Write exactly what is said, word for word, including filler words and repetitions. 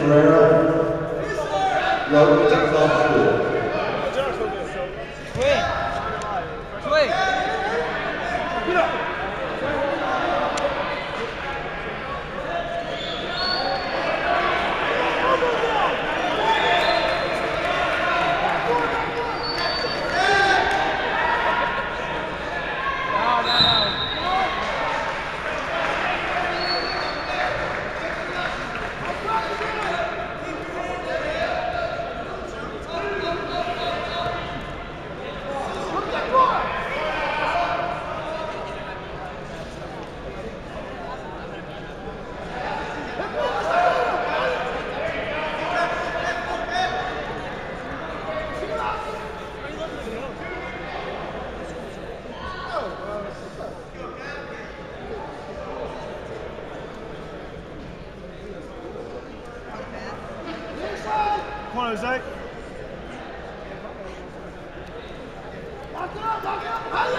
Ferreira, Logan Texas School. Swing. Swing. Come on, Jose. Lock it up, lock it up.